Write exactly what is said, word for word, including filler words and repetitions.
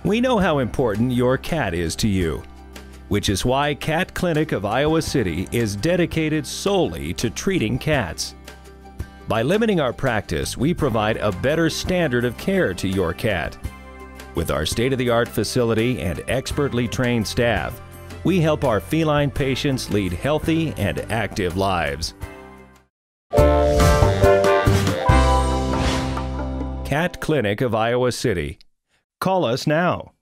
We know how important your cat is to you, which is why Cat Clinic of Iowa City is dedicated solely to treating cats. By limiting our practice, we provide a better standard of care to your cat. With our state-of-the-art facility and expertly trained staff, we help our feline patients lead healthy and active lives. Cat Clinic of Iowa City. Call us now.